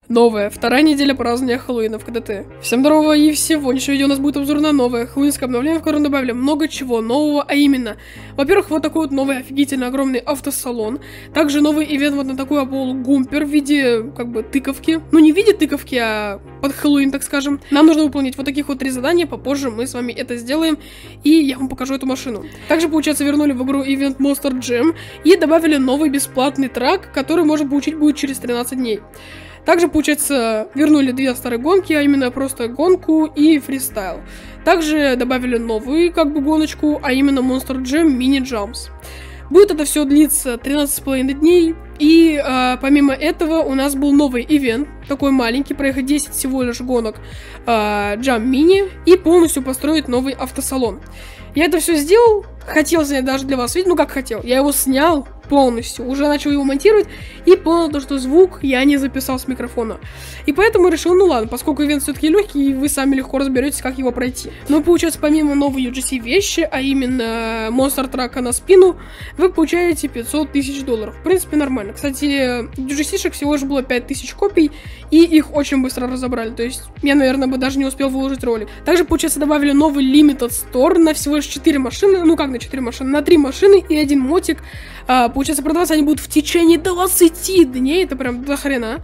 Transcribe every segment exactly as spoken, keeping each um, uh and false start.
Новая, вторая неделя празднования Хэллоуина в КДТ. Всем здорово, и сегодняшнее видео у нас будет обзор на новое хэллоуинское обновление, в котором добавили много чего нового, а именно, во-первых, вот такой вот новый офигительно огромный автосалон, также новый ивент вот на такой Apollo Гумпер в виде, как бы, тыковки, ну не в виде тыковки, а под Хэллоуин, так скажем. Нам нужно выполнить вот таких вот три задания, попозже мы с вами это сделаем, и я вам покажу эту машину. Также, получается, вернули в игру ивент Monster Jam и добавили новый бесплатный трак, который можно получить будет через тринадцать дней. Также, получается, вернули две старые гонки, а именно просто гонку и фристайл. Также добавили новую, как бы, гоночку, а именно Monster Jam Mini Jumps. Будет это все длиться тринадцать с половиной дней. И э, помимо этого у нас был новый ивент, такой маленький, проехать десять всего лишь гонок э, Jump Mini и полностью построить новый автосалон. Я это все сделал, хотел снять даже для вас видео, ну как хотел, я его снял полностью, уже начал его монтировать и понял то, что звук я не записал с микрофона. И поэтому решил, ну ладно, поскольку ивент все-таки легкий, и вы сами легко разберетесь, как его пройти. Но получается, помимо новой ю джи си вещи, а именно монстр трака на спину, вы получаете пятьсот тысяч долларов. В принципе, нормально. Кстати, ю джи си-шек всего лишь было пять тысяч копий, и их очень быстро разобрали. То есть, я, наверное, бы даже не успел выложить ролик. Также, получается, добавили новый Limited Store на всего лишь четыре машины, ну как на четыре машины, на три машины и один мотик. А, получается, продаваться они будут в течение двадцати дней, это прям до хрена.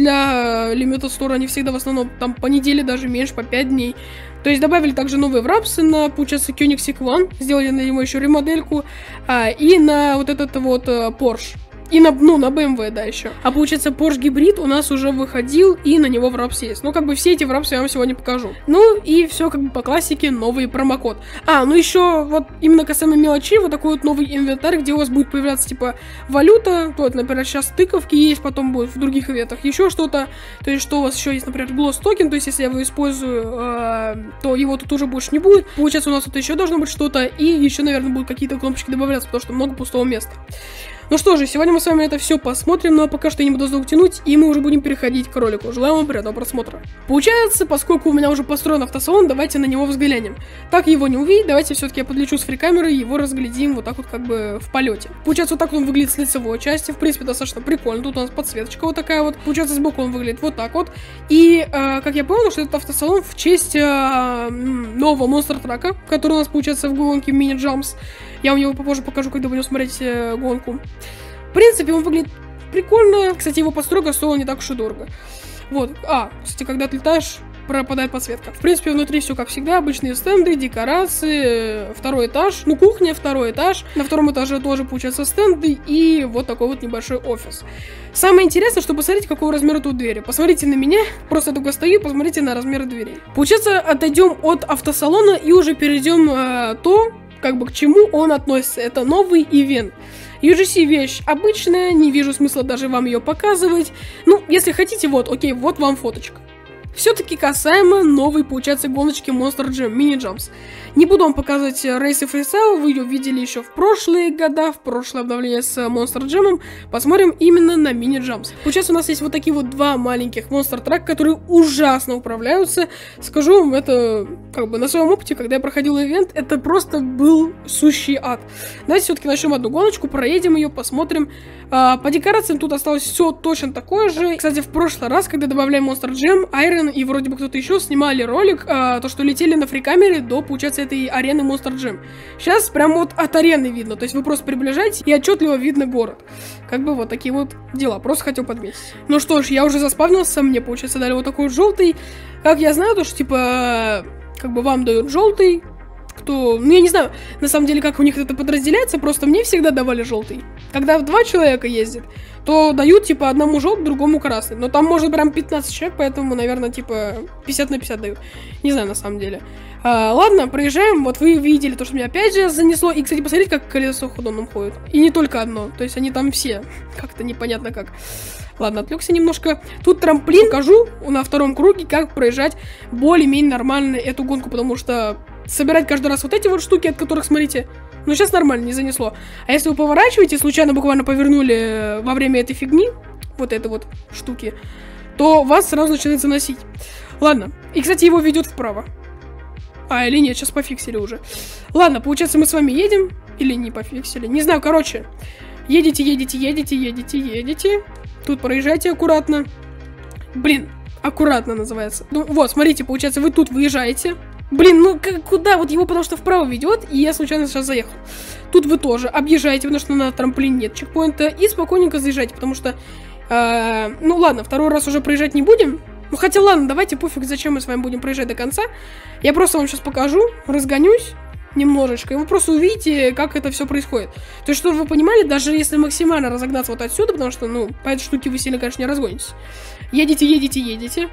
Для Limited Store они всегда в основном там по неделе, даже меньше, по пять дней. То есть добавили также новые врапсы на, получается, Koenigsegg One, сделали на него еще ремодельку, а, и на вот этот вот а, Porsche. И на, ну, на бэ эм вэ, да, еще. А получается, Porsche гибрид у нас уже выходил, и на него врапс есть. Ну, как бы все эти врапсы я вам сегодня покажу. Ну, и все как бы по классике, новый промокод. А, ну еще вот именно касаемо мелочи, вот такой вот новый инвентарь, где у вас будет появляться, типа, валюта. Вот, например, сейчас тыковки есть, потом будет в других ивентах еще что-то. То есть, что у вас еще есть, например, Gloss токен, то есть, если я его использую, э, то его тут уже больше не будет. Получается, у нас тут еще должно быть что-то, и еще, наверное, будут какие-то кнопочки добавляться, потому что много пустого места. Ну что же, сегодня мы с вами это все посмотрим, но ну, а пока что я не буду долго тянуть, и мы уже будем переходить к ролику. Желаю вам приятного просмотра. Получается, поскольку у меня уже построен автосалон, давайте на него взглянем. Так его не увидеть, давайте все-таки я подлечу с фрикамерой и его разглядим вот так вот как бы в полете. Получается, вот так он выглядит с лицевой части, в принципе, достаточно прикольно. Тут у нас подсветочка вот такая вот. Получается, сбоку он выглядит вот так вот. И, э, как я понял, что этот автосалон в честь э, нового монстр трака, который у нас, получается, в гонке Mini Jumps. Я вам его попозже покажу, когда будем смотреть э, гонку. В принципе, он выглядит прикольно. Кстати, его постройка стоила не так уж и дорого. Вот. А, кстати, когда ты летаешь, пропадает подсветка. В принципе, внутри все как всегда. Обычные стенды, декорации, второй этаж. Ну, кухня, второй этаж. На втором этаже тоже, получается, стенды. И вот такой вот небольшой офис. Самое интересное, что посмотрите, какого размера тут двери. Посмотрите на меня. Просто только стою, посмотрите на размеры дверей. Получается, отойдем от автосалона и уже перейдем э, то, как бы к чему он относится. Это новый ивент. ю джи си вещь обычная, не вижу смысла даже вам ее показывать. Ну, если хотите, вот, окей, вот вам фоточка. Все-таки касаемо новой, получается, гоночки Monster Jam Mini Jumps. Не буду вам показывать рейсы фристайл, вы ее видели еще в прошлые года, в прошлое обновление с Monster Jam. Посмотрим именно на Mini Jumps. Получается, у нас есть вот такие вот два маленьких Monster Truck, которые ужасно управляются. Скажу вам, это как бы на своем опыте, когда я проходил ивент, это просто был сущий ад. Давайте все-таки начнем одну гоночку, проедем ее, посмотрим. А, по декорациям тут осталось все точно такое же. Кстати, в прошлый раз, когда добавляли Monster Jam, Iron и вроде бы кто-то еще снимали ролик, а, то, что летели на фрикамере до, получается, этой арены Monster Jam. Сейчас прям вот от арены видно, то есть вы просто приближаетесь и отчетливо видно город. Как бы вот такие вот дела, просто хотел подметить. Ну что ж, я уже заспавнился, мне, получается, дали вот такой вот желтый. Как я знаю, то, что, типа, как бы вам дают желтый, кто... Ну, я не знаю, на самом деле, как у них это подразделяется, просто мне всегда давали желтый. Когда два человека ездят, то дают, типа, одному желтый, другому красный. Но там может прям пятнадцать человек, поэтому, наверное, типа, пятьдесят на пятьдесят дают. Не знаю, на самом деле. А, ладно, проезжаем. Вот вы видели то, что меня опять же занесло. И, кстати, посмотрите, как колесо ходуном ходит. И не только одно. То есть они там все. Как-то непонятно как. Ладно, отвлекся немножко. Тут трамплин. Покажу на втором круге, как проезжать более-менее нормально эту гонку, потому что собирать каждый раз вот эти вот штуки, от которых, смотрите, ну сейчас нормально, не занесло. А если вы поворачиваете, случайно буквально повернули во время этой фигни, вот этой вот штуки, то вас сразу начинает заносить. Ладно, и, кстати, его ведет вправо. А, или нет, сейчас пофиксили уже. Ладно, получается, мы с вами едем, или не пофиксили, не знаю, короче. Едете, едете, едете, едете, едете. Тут проезжайте аккуратно. Блин, аккуратно называется. Ну, вот, смотрите, получается, вы тут выезжаете. Блин, ну как, куда? Вот его потому что вправо ведет, и я случайно сейчас заехал. Тут вы тоже объезжаете, потому что на трамплине нет чекпоинта, и спокойненько заезжаете, потому что... Э, ну ладно, второй раз уже проезжать не будем. Ну хотя ладно, давайте пофиг, зачем мы с вами будем проезжать до конца. Я просто вам сейчас покажу, разгонюсь немножечко, и вы просто увидите, как это все происходит. То есть, чтобы вы понимали, даже если максимально разогнаться вот отсюда, потому что, ну, по этой штуке вы сильно, конечно, не разгонитесь. Едете, едете, едете.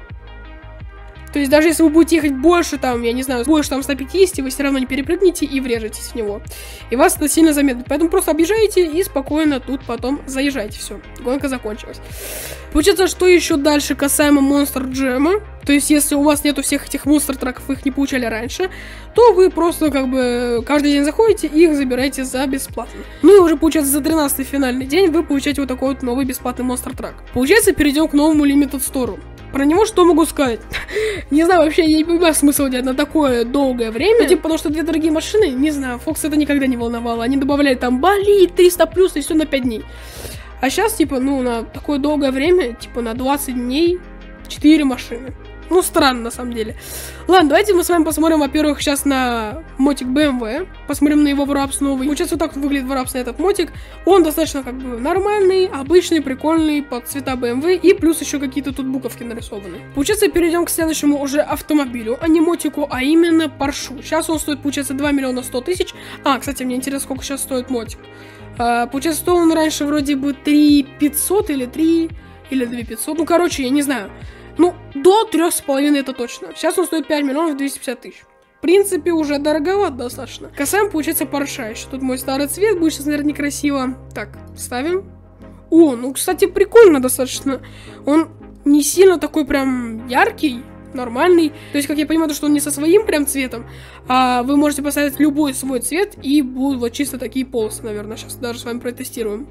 То есть, даже если вы будете ехать больше, там, я не знаю, больше там ста пятидесяти, вы все равно не перепрыгнете и врежетесь в него. И вас это сильно замедлит. Поэтому просто объезжаете и спокойно тут потом заезжаете. Все, гонка закончилась. Получается, что еще дальше касаемо Monster Jam. То есть, если у вас нету всех этих монстр-траков, вы их не получали раньше, то вы просто, как бы, каждый день заходите и их забираете за бесплатно. Ну и уже, получается, за тринадцатый финальный день вы получаете вот такой вот новый бесплатный монстр-трак. Получается, перейдем к новому Limited Store. Про него что могу сказать? Не знаю, вообще, я не понимаю смысл делать на такое долгое время. Типа, потому что две дорогие машины, не знаю, Фокс это никогда не волновало. Они добавляли там болид, триста плюс и все на пять дней. А сейчас, типа, ну, на такое долгое время, типа, на двадцать дней, четыре машины. Ну, странно, на самом деле. Ладно, давайте мы с вами посмотрим, во-первых, сейчас на мотик бэ эм вэ. Посмотрим на его врапс новый. Получается, вот так вот выглядит врапс на этот мотик. Он достаточно, как бы, нормальный, обычный, прикольный, под цвета бэ эм вэ. И плюс еще какие-то тут буковки нарисованы. Получается, перейдем к следующему уже автомобилю, а не мотику, а именно Поршу. Сейчас он стоит, получается, два миллиона сто тысяч. А, кстати, мне интересно, сколько сейчас стоит мотик. А, получается, стоил он раньше вроде бы три пятьсот или три, или две пятьсот. Ну, короче, я не знаю. Ну, до трех с половиной это точно. Сейчас он стоит пять миллионов двести пятьдесят тысяч. В принципе, уже дороговат достаточно. Касаем, получается, Порша. Еще тут мой старый цвет. Будет сейчас, наверное, некрасиво. Так, ставим. О, ну, кстати, прикольно достаточно. Он не сильно такой прям яркий, нормальный. То есть, как я понимаю, то, что он не со своим прям цветом, а вы можете поставить любой свой цвет, и будут вот чисто такие полосы, наверное. Сейчас даже с вами протестируем.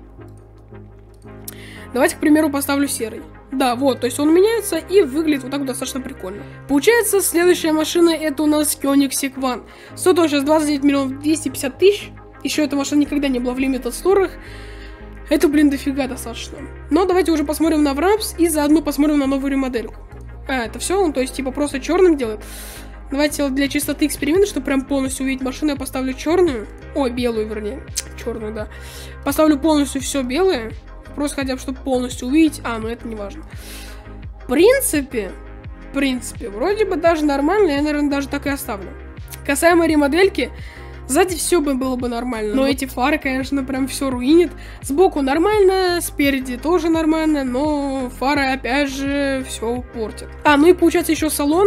Давайте, к примеру, поставлю серый. Да, вот, то есть он меняется и выглядит вот так вот достаточно прикольно. Получается, следующая машина это у нас Koenigsegg One. Стоит он сейчас двадцать девять миллионов двести пятьдесят тысяч. Еще эта машина никогда не была в Limited Store'ах. Это, блин, дофига достаточно. Но давайте уже посмотрим на врапс и заодно посмотрим на новую ремодельку. А, это все, он, то есть, типа, просто черным делает. Давайте для чистоты эксперимента, чтобы прям полностью увидеть машину, я поставлю черную. Ой, белую, вернее. Черную, да. Поставлю полностью все белое. Просто хотя бы, чтобы полностью увидеть. А, ну это не важно. В принципе, в принципе, вроде бы даже нормально. Я, наверное, даже так и оставлю. Касаемо ремодельки, сзади все бы было бы нормально. Но эти фары, конечно, прям все руинит. Сбоку нормально, спереди тоже нормально. Но фары, опять же, все портят. А, ну и получается еще салон.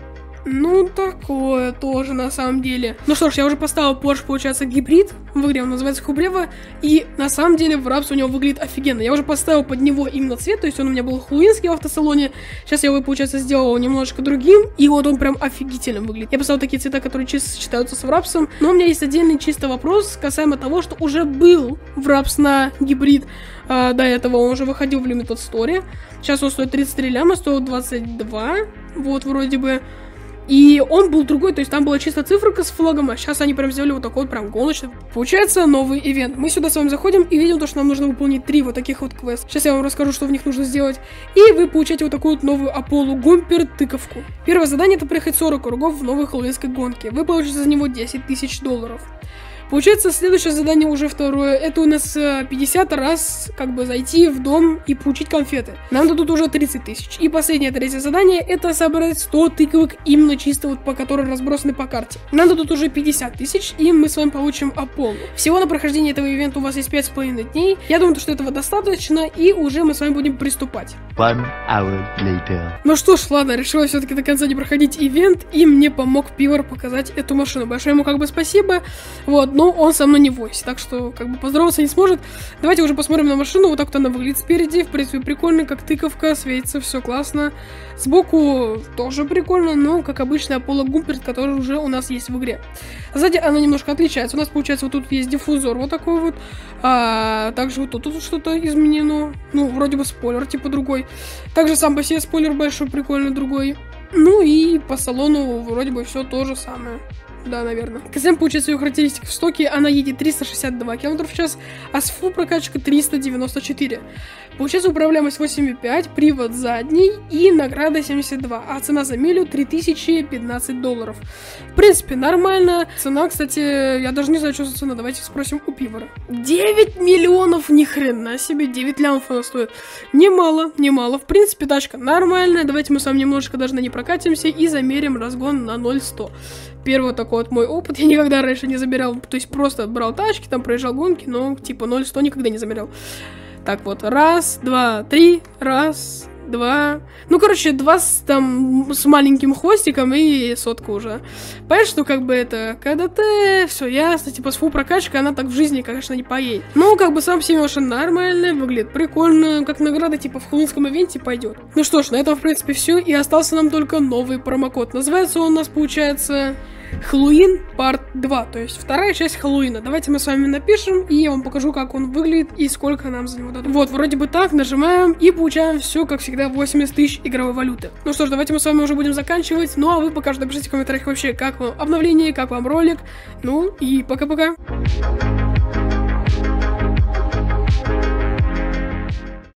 Ну, такое тоже, на самом деле. Ну что ж, я уже поставил Porsche, получается, гибрид. В игре он называется Хубрева. И, на самом деле, врапс у него выглядит офигенно. Я уже поставил под него именно цвет. То есть, он у меня был хэллоуинский в автосалоне. Сейчас я его, получается, сделал немножечко другим. И вот он прям офигительно выглядит. Я поставил такие цвета, которые чисто сочетаются с врапсом. Но у меня есть отдельный чисто вопрос касаемо того, что уже был врапс на гибрид. А, до этого он уже выходил в Limited Store. Сейчас он стоит тридцать три ляма, стоил двадцать два. Вот, вроде бы. И он был другой, то есть там была чисто циферка с флагом, а сейчас они прям сделали вот такой вот прям гоночный. Получается новый ивент. Мы сюда с вами заходим и видим то, что нам нужно выполнить три вот таких вот квеста. Сейчас я вам расскажу, что в них нужно сделать. И вы получаете вот такую вот новую Apollo Гумпер тыковку. Первое задание это проехать сорок кругов в новой хэллоуинской гонке. Вы получите за него десять тысяч долларов. Получается, следующее задание уже второе. Это у нас пятьдесят раз как бы зайти в дом и получить конфеты. Нам дадут уже тридцать тысяч. И последнее, третье задание, это собрать сто тыковок именно чисто вот по которым разбросаны по карте. Нам дадут уже пятьдесят тысяч, и мы с вами получим Apollo. Всего на прохождение этого ивента у вас есть пять с половиной дней. Я думаю, что этого достаточно, и уже мы с вами будем приступать. One hour later. Ну что ж, ладно, решила все-таки до конца не проходить ивент, и мне помог Пивор показать эту машину. Большое ему как бы спасибо. Вот. Но он со мной не войс, так что как бы поздороваться не сможет. Давайте уже посмотрим на машину. Вот так вот она выглядит спереди. В принципе, прикольно, как тыковка, светится, все классно. Сбоку тоже прикольно, но как обычная Apollo Гумпер, который уже у нас есть в игре. Сзади она немножко отличается. У нас, получается, вот тут есть диффузор, вот такой вот. А также вот тут, тут что-то изменено. Ну, вроде бы спойлер, типа другой. Также сам по себе спойлер большой, прикольный, другой. Ну и по салону вроде бы все то же самое. Да, наверное. Касаемо, получается, ее характеристик в стоке, она едет триста шестьдесят два километра в час, а с фу прокачкой триста девяносто четыре. Получается управляемость восемь и пять, привод задний и награда семьдесят два, а цена за милю три тысячи пятнадцать долларов. В принципе, нормально. Цена, кстати, я даже не знаю, что за цена, давайте спросим у Пивора. девять миллионов, ни хрена себе, девять лямов она стоит. Немало, немало. В принципе, тачка нормальная, давайте мы с вами немножко даже на ней прокатимся и замерим разгон на ноль сто. Первый такой вот мой опыт, я никогда раньше не замерял, то есть просто брал тачки, там проезжал гонки, но типа ноль сто никогда не замерял. Так вот, раз, два, три, раз, два. Ну, короче, два с, там, с маленьким хвостиком и сотка уже. Понятно, что как бы это, когда ты, все ясно, типа с фул прокачкой она так в жизни, конечно, не поедет. Ну, как бы сам себе машина нормальная, выглядит прикольно, как награда, типа в хэллоуинском ивенте пойдет. Ну что ж, на этом, в принципе, все, и остался нам только новый промокод. Называется он у нас, получается... Хэллоуин Part два, то есть вторая часть Хэллоуина. Давайте мы с вами напишем, и я вам покажу, как он выглядит и сколько нам за него дадут. Вот, вроде бы так, нажимаем и получаем все, как всегда, восемьдесят тысяч игровой валюты. Ну что ж, давайте мы с вами уже будем заканчивать. Ну а вы пока что напишите в комментариях вообще, как вам обновление, как вам ролик. Ну и пока-пока.